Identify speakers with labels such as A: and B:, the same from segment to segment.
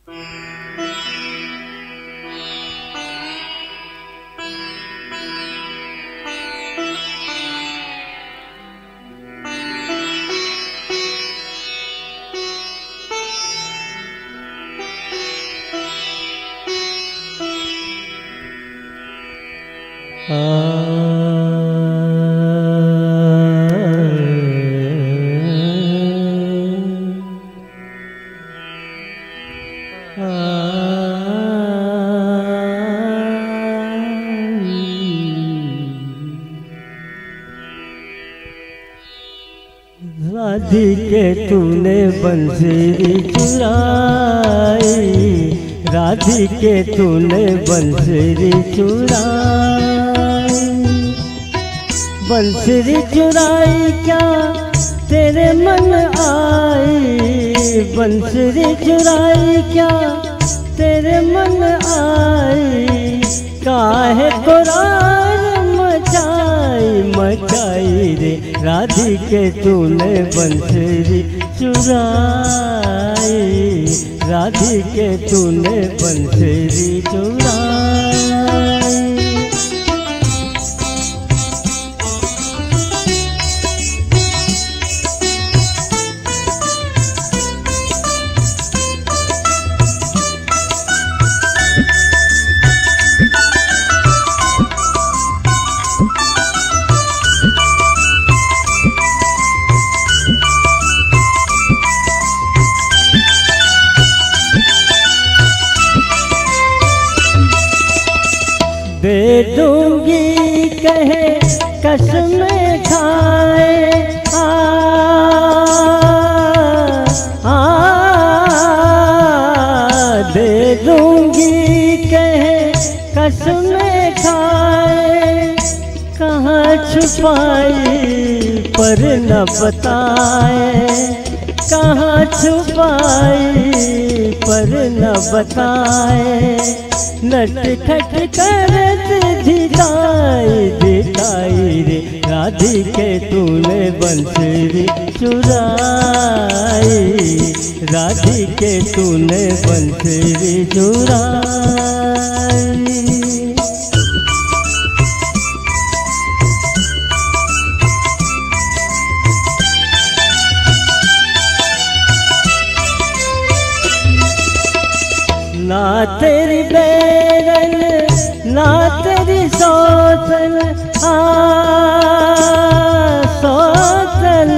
A: राधिके तूने बंसरी चुराई, राधिके तूने बंसरी चुराई। बंसरी चुराई क्या तेरे मन आई, बंसरी चुराई क्या तेरे मन आई। काहे कुरान मचाई रे, राधिके तूने बंसरी चुराई, राधिके तूने बंसरी चुराई। दे दूंगी कहे कसम खाए, दे दूंगी कहे कसम खाए। कहाँ छुपाई पर न बताए, कहाँ छुपाई पर न बताए। नटखट करत दिखाई रे, राधिके तूने बंसरी चुराई, राधिके तूने बंसरी चुराई। ना तेरी बैरन ना तेरी सौतन, सौतन।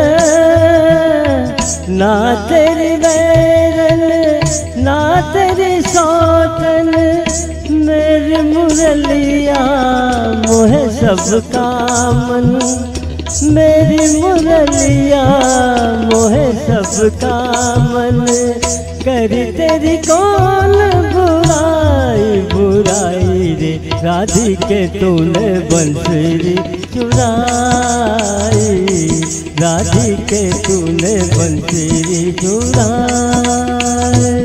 A: ना तेरी बैरन ना तेरी सौतन, मेरी मुरलिया मोहे सबका मन। मेरी मुरलिया मोहे सबका मन। करी तेरी कौन बुराई रे, राधिके तूने बंसरी चुराई, राधिके तूने बंसरी चुराई।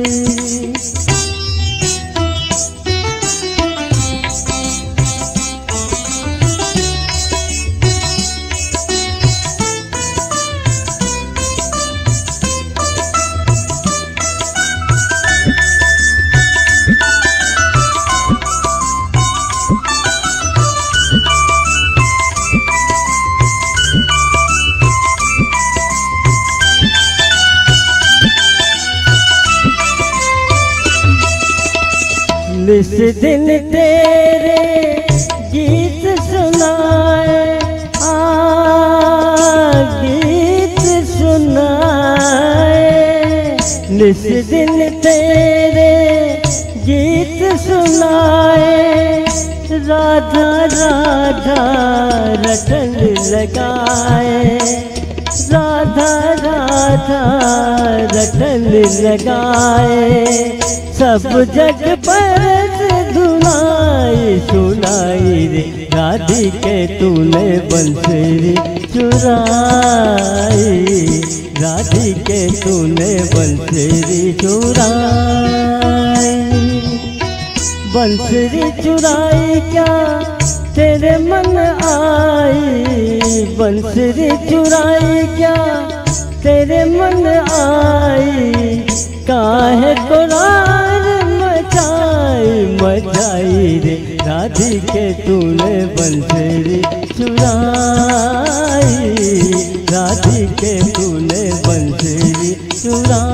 A: निस दिन तेरे गीत सुनाए, गीत सुनाए। निस दिन तेरे गीत सुनाए, राधा राधा रटन लगाए। राधा राधा रटन लगाए, सब जग पर धुनाई सुनाई रे, राधिके तूने बंसरी चुराई, राधिके तूने बंसरी चुराई। बंसरी चुराई क्या तेरे मन आई, बंसरी चुराई क्या तेरे मन आई। काहे कुरार मचाई रे राधिके तूने बंसुरी चुराई, राधिके तूने बंसुरी चुराई।